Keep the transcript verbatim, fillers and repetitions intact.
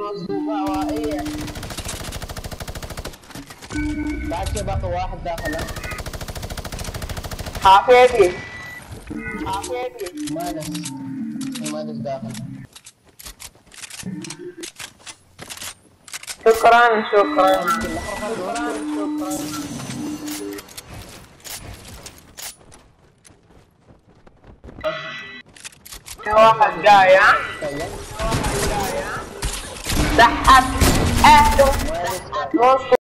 مصدومة هوائية. بعد كده بقى واحد داخله. حافظي حافظي مانس مانس داخل. شكرا شكرا شكرا شكرا. في واحد جاي ها سحب اهله.